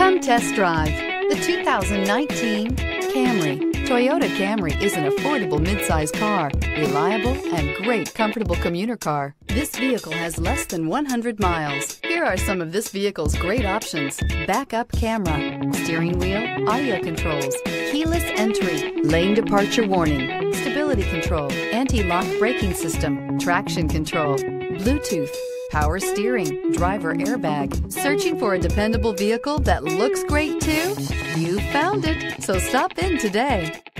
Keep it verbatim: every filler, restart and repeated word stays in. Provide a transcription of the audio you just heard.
Come test drive the two thousand nineteen Camry. Toyota Camry is an affordable midsize car, reliable and great comfortable commuter car. This vehicle has less than one hundred miles. Here are some of this vehicle's great options: backup camera, steering wheel audio controls, keyless entry, lane departure warning, stability control, anti-lock braking system, traction control, Bluetooth, power steering, driver airbag. Searching for a dependable vehicle that looks great too? You found it, so stop in today.